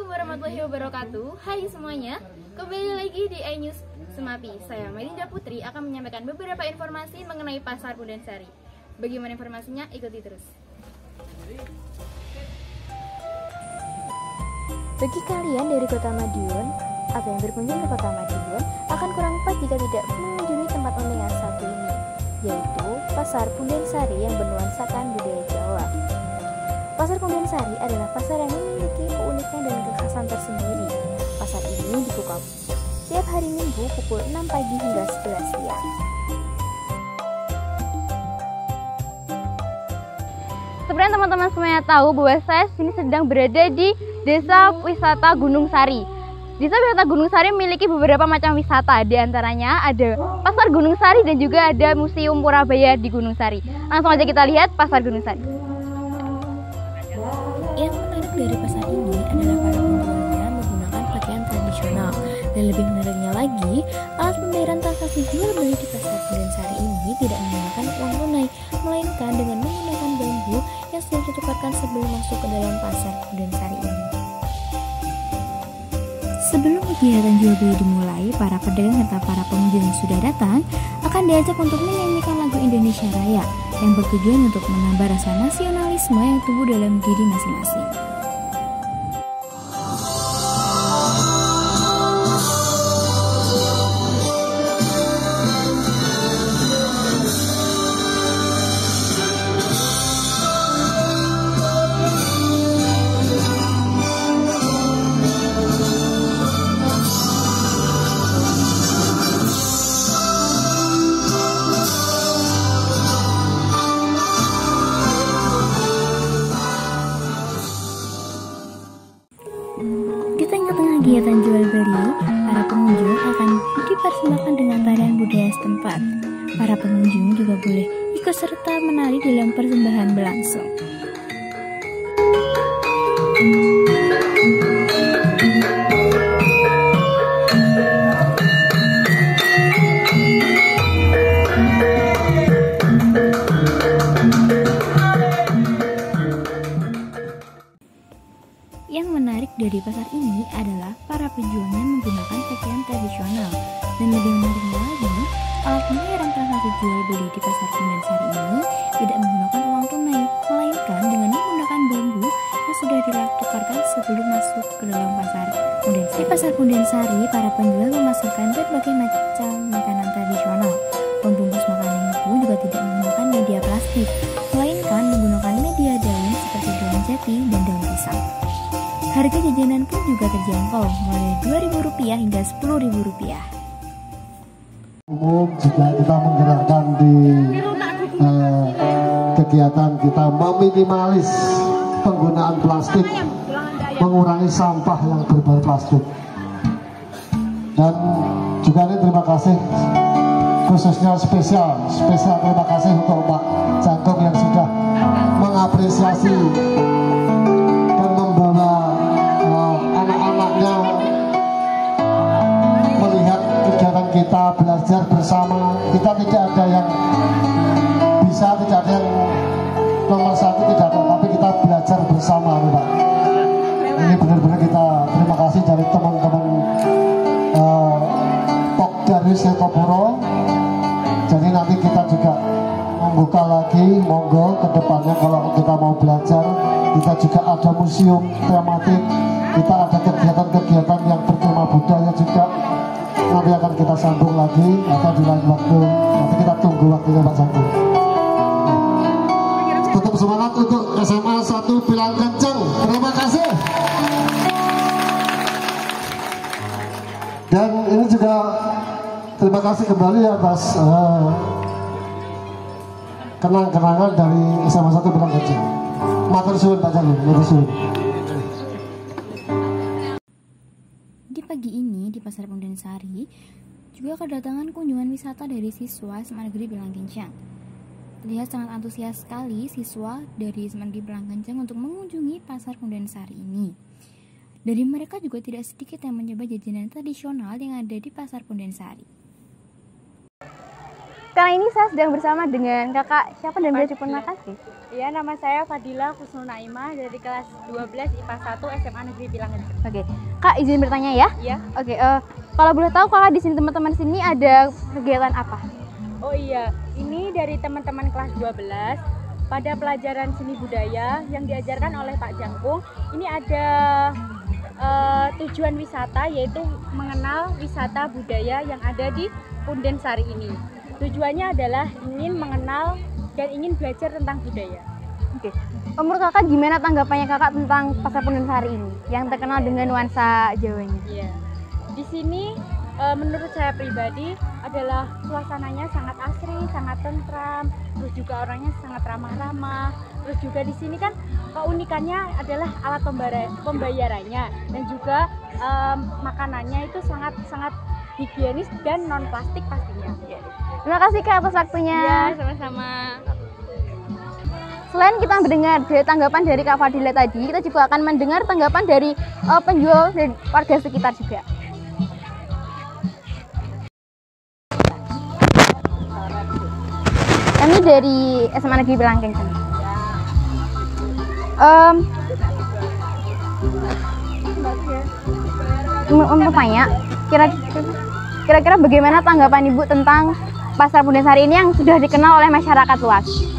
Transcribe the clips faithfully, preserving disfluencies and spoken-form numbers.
Assalamualaikum warahmatullahi wabarakatuh. Hai semuanya, kembali lagi di iNews Semapi. Saya Melinda Putri akan menyampaikan beberapa informasi mengenai Pasar Pundensari. Bagaimana informasinya? Ikuti terus. Bagi kalian dari Kota Madiun atau yang berkunjung ke Kota Madiun, akan kurang pas jika tidak mengunjungi tempat unik yang satu ini, yaitu Pasar Pundensari yang bernuansakan budaya Jawa. Pasar Pundensari adalah pasar yang memiliki keunikan dan kekhasan tersendiri. Pasar ini dibuka setiap hari Minggu pukul enam pagi hingga sebelas siang. Sebenarnya teman-teman semuanya tahu bahwa saya sini sedang berada di Desa Wisata Gunung Sari. Desa Wisata Gunung Sari memiliki beberapa macam wisata, di antaranya ada Pasar Gunung Sari dan juga ada Museum Purabaya di Gunung Sari. Langsung aja kita lihat Pasar Gunung Sari. Yang menarik dari pasar ini adalah para penjualnya menggunakan pakaian tradisional. Dan lebih menariknya lagi, alat pembayaran transaksi jual beli di Pasar Pundensari ini tidak menggunakan uang tunai, melainkan dengan menggunakan bambu yang sudah ditukarkan sebelum masuk ke dalam Pasar Pundensari ini. Sebelum kegiatan jual beli dimulai, para pedagang serta para pengunjung yang sudah datang akan diajak untuk menyanyikan lagu Indonesia Raya yang bertujuan untuk menambah rasa nasionalisme yang tumbuh dalam diri masing-masing. Di tengah-tengah kegiatan jual beli, para pengunjung akan dipersembahkan dengan tarian budaya setempat. Para pengunjung juga boleh ikut serta menari dalam persembahan berlangsung. Yang menarik dari pasar ini adalah para penjualnya menggunakan pakaian tradisional. Dan lebih menariknya lagi, alat pembayaran transaksi jual beli di Pasar Pundensari ini tidak menggunakan uang tunai, melainkan dengan menggunakan bambu yang sudah ditukarkan sebelum masuk ke dalam Pasar Pundensari. Di Pasar Pundensari, para penjual memasarkan berbagai macam makanan tradisional. Pembungkus makanan itu juga tidak menggunakan media plastik, melainkan menggunakan media daun seperti daun jati dan daun pisang. Harga jajanan pun juga terjangkau, mulai dua ribu rupiah hingga sepuluh ribu rupiah. Umum jika kita menggerakkan di eh, kegiatan kita meminimalis penggunaan plastik, mengurangi sampah yang berbahan plastik. Dan juga ini terima kasih khususnya spesial, spesial terima kasih untuk Pak Jantung yang sudah mengapresiasi dan membawa melihat kegiatan kita belajar bersama. Kita tidak ada yang bisa, tidak ada yang nomor satu, tidak ada, tapi kita belajar bersama, Pak. Ini benar-benar kita terima kasih dari teman-teman uh, Pokdarwis Setopuro. Jadi nanti kita juga membuka lagi, monggo ke depannya kalau kita mau belajar, kita juga ada museum tematik. Kita ada kegiatan-kegiatan yang bertema budaya juga. Nanti akan kita sambung lagi atau di lain waktu. Nanti kita tunggu waktunya Pak Jantung. Tetap semangat untuk S M A satu Bilang Kenceng. Terima kasih. Dan ini juga terima kasih kembali atas uh, kenang-kenangan dari S M A satu Bilang Kenceng. Matur suwun Pak Jantung. Matur suwun. Pagi ini di Pasar Pundensari juga kedatangan kunjungan wisata dari siswa S M A Negeri Bilang Kenceng. Terlihat sangat antusias sekali siswa dari S M A Negeri Bilang Kenceng untuk mengunjungi Pasar Pundensari ini. Dari mereka juga tidak sedikit yang mencoba jajanan tradisional yang ada di Pasar Pundensari. sekarang ini saya sedang bersama dengan kakak siapa dan boleh diperkenalkan? Iya, nama saya Fadila Husnul Naimah dari kelas dua belas I P A satu S M A Negeri Pilangan. Oke, Kak izin bertanya ya? Iya. Oke, uh, kalau boleh tahu kakak di sini teman-teman sini ada kegiatan apa? Oh iya, ini dari teman-teman kelas dua belas pada pelajaran seni budaya yang diajarkan oleh Pak Jangkung. Ini ada uh, tujuan wisata, yaitu mengenal wisata budaya yang ada di Punden Sari ini. Tujuannya adalah ingin mengenal dan ingin belajar tentang budaya. Oke, menurut kakak gimana tanggapannya kakak tentang Pasar Punden Sari ini yang terkenal dengan nuansa Jawanya? Iya, di sini e, menurut saya pribadi adalah suasananya sangat asri, sangat tentram, terus juga orangnya sangat ramah-ramah. Terus juga di sini kan keunikannya adalah alat pembayarannya dan juga e, makanannya itu sangat-sangat higienis dan non plastik pastinya. Terima kasih Kak atas waktunya. Iya, sama-sama. Selain kita mendengar dari tanggapan dari Kak Fadila tadi, kita juga akan mendengar tanggapan dari uh, penjual dan warga sekitar juga. Kami dari S M A Negeri Pilangan. Um, mau tanya, kira-kira kira-kira bagaimana tanggapan Ibu tentang Pasar Punden Sari ini yang sudah dikenal oleh masyarakat luas?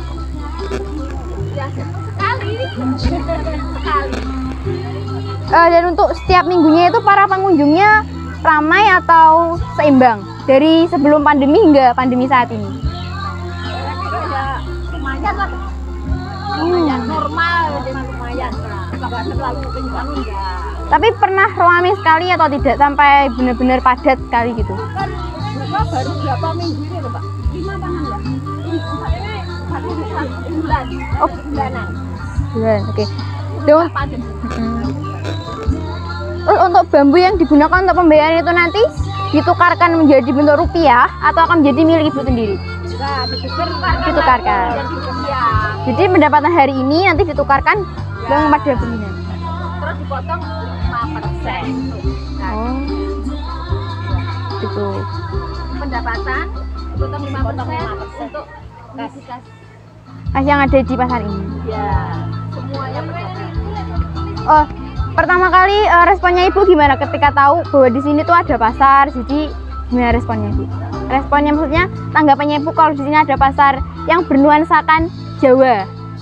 Sekali, sekali. Uh, dan untuk setiap minggunya itu para pengunjungnya ramai atau seimbang dari sebelum pandemi hingga pandemi saat ini? Ya, lumayan lah. Lumayan normal, lumayan lah. Enggak terlalu kencang enggak. Tapi pernah ramai sekali atau tidak sampai benar-benar padat sekali gitu? Kan buka baru berapa minggu ini loh Pak? Lima tahun ya? Ini satu bulan. Oh, bulanan. Bulan, oke. Okay. Dong. Hmm. Terus untuk bambu yang digunakan untuk pembayaran itu nanti ditukarkan menjadi bentuk rupiah atau akan menjadi milik Ibu sendiri? Nah, ditukarkan. Ditukarkan. Jadi pendapatan hari ini nanti ditukarkan ya. dengan pada pembinaan. Terus dipotong lima persen. Oh. Gitu. Pendapatan dipotong lima persen untuk kas kas yang ada di pasar ini. Ya, semuanya. Oh, pertama kali uh, responnya Ibu gimana ketika tahu bahwa di sini tuh ada pasar? Jadi gimana responnya Ibu? Responnya maksudnya tanggapannya Ibu kalau di sini ada pasar yang bernuansakan Jawa?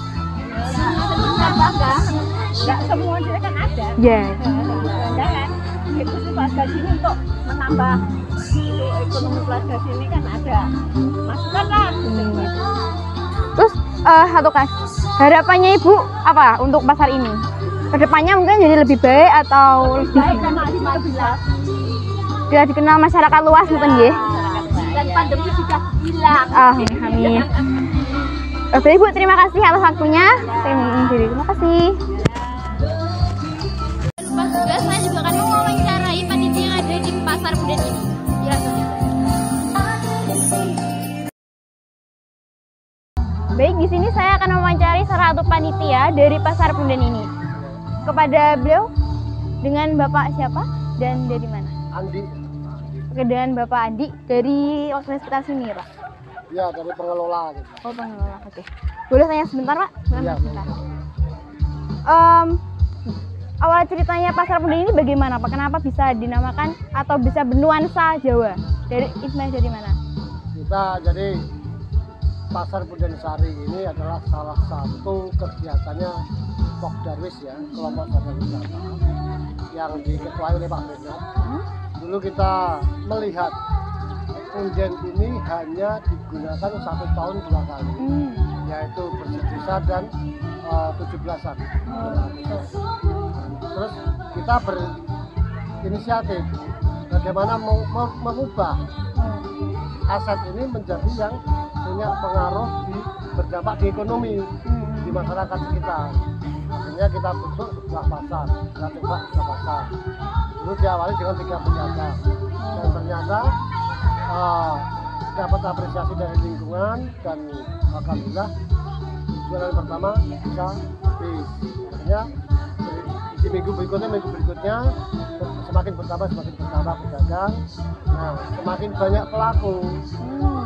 Bangga, nggak semua dia kan ada. Ya. Bangga kan, itu sih warga sini untuk menambah ekonomi warga sini kan ada masukan lah. Hmm. Terus uh, satu kas, harapannya Ibu apa untuk pasar ini? Kedepannya mungkin jadi lebih baik atau lebih baik karena alhamdulillah sudah dikenal masyarakat luas mungkin ya? Dan pandemi sudah hilang. Ah, amin. Oke Ibu, terima kasih atas waktunya. Saya mengakhiri. Terima kasih. Lupa juga, saya juga akan mewawancarai panitia yang ada di Pasar Punden ini. Ya, baik, di sini saya akan mewawancari salah satu panitia dari Pasar Punden ini. Kepada beliau, dengan Bapak siapa dan dari mana? Andi. Oke, dengan Bapak Andi dari waktu sekitar sini, Pak. Ya, dari pengelola gitu. Oh, pengelola. Oke. Boleh tanya sebentar, Pak? Boleh Ya, sebentar. Um, awal ceritanya Pasar Punden ini bagaimana, Pak? Kenapa bisa dinamakan atau bisa bernuansa Jawa? Dari Ismail dari mana? Kita jadi Pasar Punden Sari ini adalah salah satu kegiatannya Pok Darwis ya, kelompok sadar wisata yang diketuai oleh Pak Bernard. Hmm? Dulu kita melihat Punden ini hanya digunakan satu tahun dua kali, Hmm. yaitu bersih desa dan uh, tujuh belasan. Terus kita berinisiatif bagaimana mengubah aset ini menjadi yang punya pengaruh di berdampak di ekonomi di masyarakat sekitar. Akhirnya kita bentuk sebuah pasar, kita coba sebuah pasar. Dulu diawali dengan tiga penjaga dan ternyata uh, dapat apresiasi dari lingkungan dan alhamdulillah jualan pertama bisa habis. Akhirnya di minggu berikutnya minggu berikutnya semakin bertambah semakin bertambah pedagang. Nah, semakin banyak pelaku. Hmm.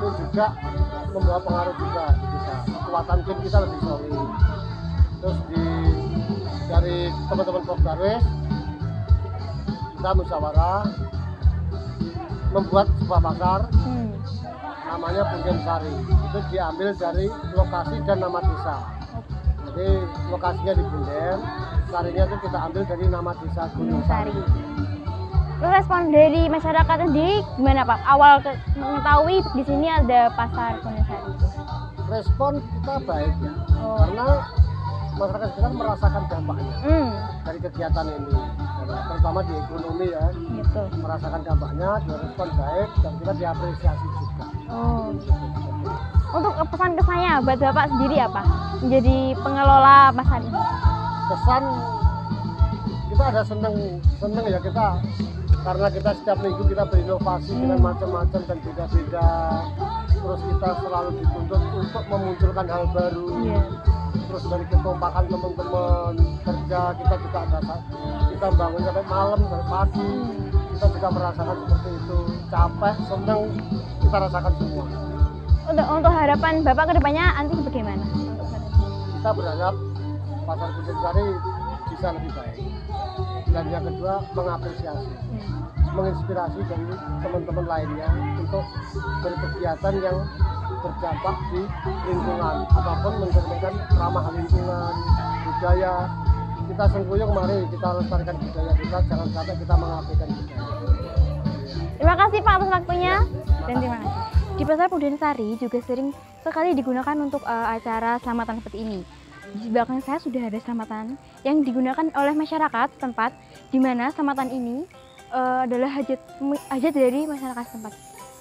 itu juga membawa pengaruh juga kita. Kekuatan tim kita lebih solid. Terus di dari teman-teman Pokdarwis kita musyawarah membuat sebuah pasar Hmm. namanya Punden Sari. Itu diambil dari lokasi dan nama desa. Jadi lokasinya di Punden, sarinya itu kita ambil dari nama desa Gunung Sari. Terus respon dari masyarakat sendiri gimana Pak? Awal ke- mengetahui di sini ada pasar Gunung Sari. Respon kita baik ya, Oh. karena masyarakat sekitar merasakan dampaknya Hmm, dari kegiatan ini, terutama di ekonomi ya, gitu. merasakan dampaknya, direspon baik dan kita diapresiasi juga. Oh. Untuk pesan kesannya buat Bapak sendiri apa? Menjadi pengelola pasar ini. Kesan kita ada seneng seneng ya kita, karena kita setiap minggu kita berinovasi Hmm. dengan macam-macam dan beda-beda, terus kita selalu dituntut untuk memunculkan hal baru. Iya. Terus dari kekompakan teman-teman kerja kita juga ada, kita bangun sampai malam sampai pagi, kita juga merasakan seperti itu, capek seneng kita rasakan semua. Untuk untuk harapan Bapak kedepannya nanti bagaimana? Kita berharap pasar Punden Sari bisa lebih baik, dan yang kedua mengapresiasi, menginspirasi dari teman-teman lainnya untuk berkegiatan yang berdampak di lingkungan, apapun mencerminkan ramah lingkungan, budaya. Kita sengkuyung, mari kita lestarikan budaya kita, jangan sampai kita mengabaikan budaya. Terima kasih Pak atas waktunya dan terima kasih. Di Pasar Punden Sari juga sering sekali digunakan untuk uh, acara selamatan seperti ini. Di belakang saya sudah ada selamatan yang digunakan oleh masyarakat setempat, di mana selamatan ini uh, adalah hajat hajat dari masyarakat setempat.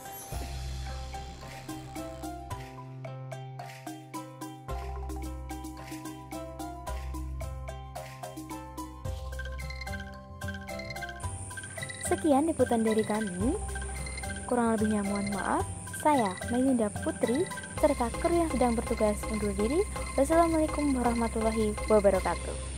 Sekian liputan dari kami. Kurang lebihnya mohon maaf. Saya, Melinda Putri, serta kru yang sedang bertugas undur diri. Wassalamualaikum warahmatullahi wabarakatuh.